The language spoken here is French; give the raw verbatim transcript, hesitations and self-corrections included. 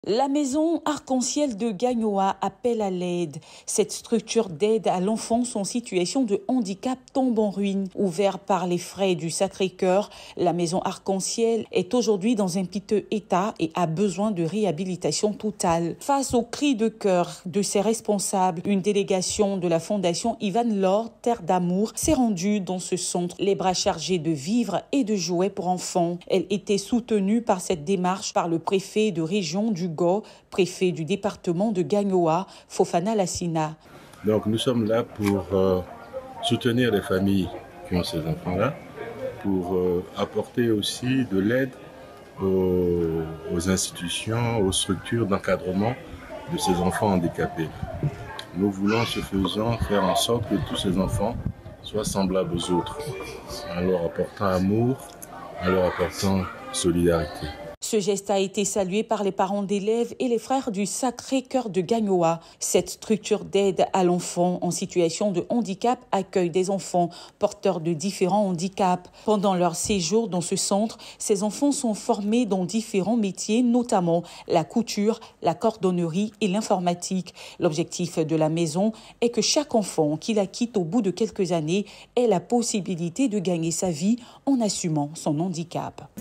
La maison Arc-en-Ciel de Gagnoa appelle à l'aide. Cette structure d'aide à l'enfance en situation de handicap tombe en ruine. Ouverte par les frais du Sacré-Cœur, la maison Arc-en-Ciel est aujourd'hui dans un piteux état et a besoin de réhabilitation totale. Face aux cris de cœur de ses responsables, une délégation de la fondation Ivan Lord, Terre d'amour, s'est rendue dans ce centre, les bras chargés de vivres et de jouets pour enfants. Elle était soutenue par cette démarche par le préfet de région du préfet du département de Gagnoa, Fofana Lassina. Donc nous sommes là pour euh, soutenir les familles qui ont ces enfants-là, pour euh, apporter aussi de l'aide aux, aux institutions, aux structures d'encadrement de ces enfants handicapés. Nous voulons, ce faisant, faire en sorte que tous ces enfants soient semblables aux autres, en leur apportant amour, en leur apportant solidarité. Ce geste a été salué par les parents d'élèves et les frères du Sacré-Cœur de Gagnoa. Cette structure d'aide à l'enfant en situation de handicap accueille des enfants porteurs de différents handicaps. Pendant leur séjour dans ce centre, ces enfants sont formés dans différents métiers, notamment la couture, la cordonnerie et l'informatique. L'objectif de la maison est que chaque enfant qui la quitte au bout de quelques années ait la possibilité de gagner sa vie en assumant son handicap.